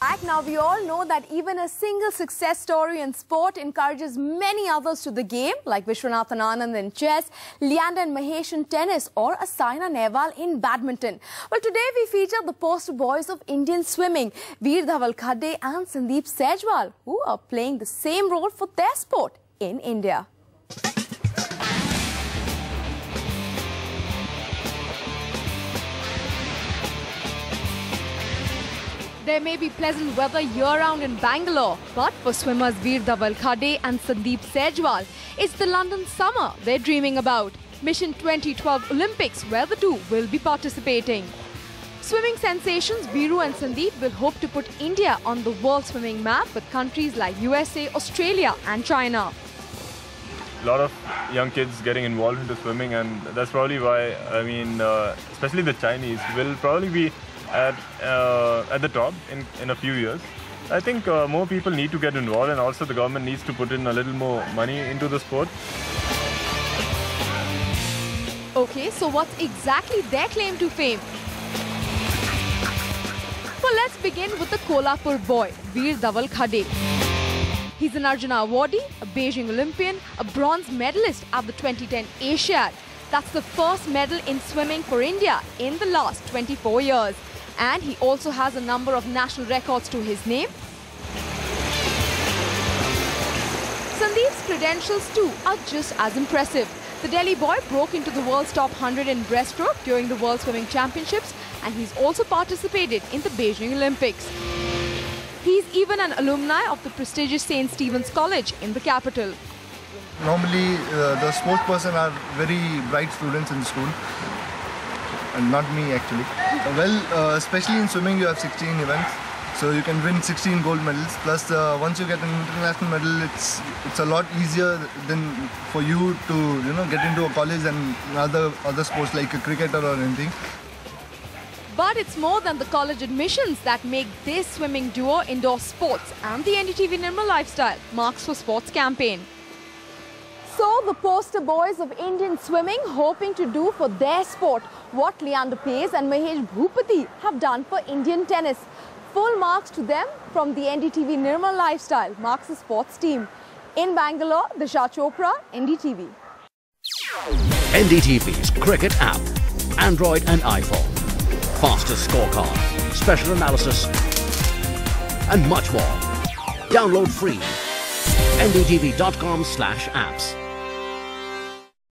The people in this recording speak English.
Now, we all know that even a single success story in sport encourages many others to the game, like Vishwanathan Anand in chess, Leander and Mahesh in tennis, or Saina Nehwal in badminton. Well, today we feature the poster boys of Indian swimming, Virdhawal, Khade and Sandeep Sejwal, who are playing the same role for their sport in India. There may be pleasant weather year-round in Bangalore, but for swimmers Virdhawal, Khade and Sandeep Sejwal, it's the London summer they're dreaming about. Mission 2012 Olympics, where the two will be participating. Swimming sensations Viru and Sandeep will hope to put India on the world swimming map with countries like USA, Australia and China. A lot of young kids getting involved into swimming, and that's probably why, especially the Chinese will probably be at the top in a few years. I think more people need to get involved, and also the government needs to put in a little more money into the sport. Okay, so what's exactly their claim to fame? Well, let's begin with the Kolhapur boy, Virdhawal Khade. He's an Arjuna awardee, a Beijing Olympian, a bronze medalist at the 2010 Asiad. That's the first medal in swimming for India in the last 24 years. And he also has a number of national records to his name. Sandeep's credentials too are just as impressive. The Delhi boy broke into the world's top 100 in breaststroke during the World Swimming Championships, and he's also participated in the Beijing Olympics. He's even an alumni of the prestigious St. Stephen's College in the capital. Normally, the sports person are very bright students in school. And not me actually. Well, especially in swimming you have 16 events, so you can win 16 gold medals. Plus once you get an international medal, it's a lot easier than for you to get into a college and other sports like a cricketer or anything. But it's more than the college admissions that make this swimming duo indoor sports and the NDTV Nirmal Lifestyle Marks for Sports campaign. So, the poster boys of Indian swimming hoping to do for their sport what Leander Paes and Mahesh Bhupati have done for Indian tennis. Full marks to them from the NDTV Nirmal Lifestyle Marks the Sports team. In Bangalore, Disha Chopra, NDTV. NDTV's cricket app, Android and iPhone. Fastest scorecard, special analysis and much more. Download free. ndtv.com/apps.